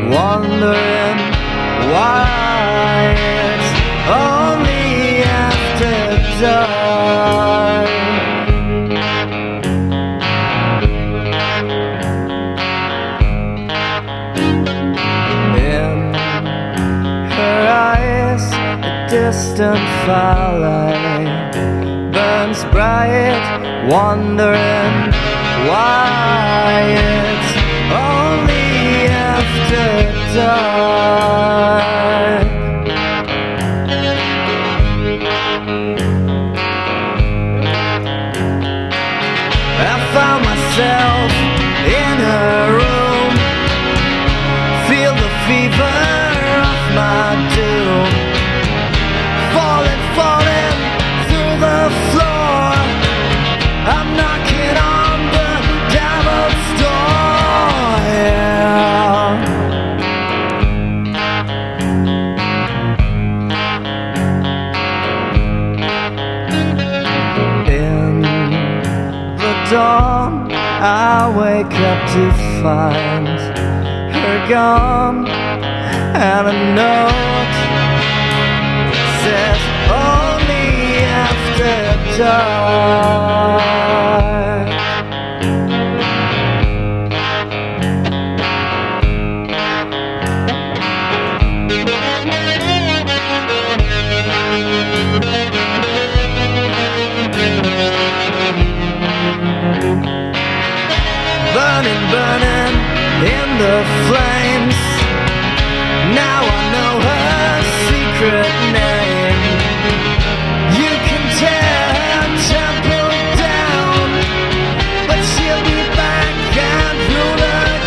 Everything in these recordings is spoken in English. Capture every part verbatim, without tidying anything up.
wondering why it's only after dark. In her eyes, a distant firelight burns bright, wondering why it's only after dark. I found myself in her room, feel the fever of my doom, falling, falling through the floor. I'm knocking on the devil's door, yeah. In the dawn, I wake up to find her gone, and a note says only after dark. Burning, burning in the flames, now I know her secret name. You can tear her temple down, but she'll be back and rule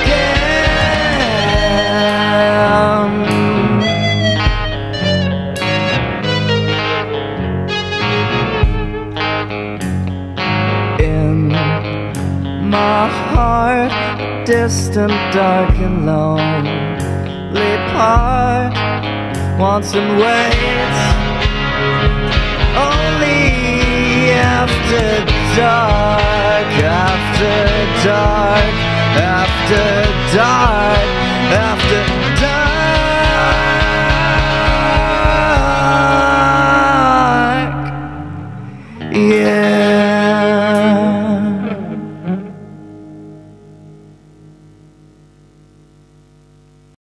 again. In my heart, distant, dark and lonely part wants and waits only after dark, after dark, after dark, after dark, yeah.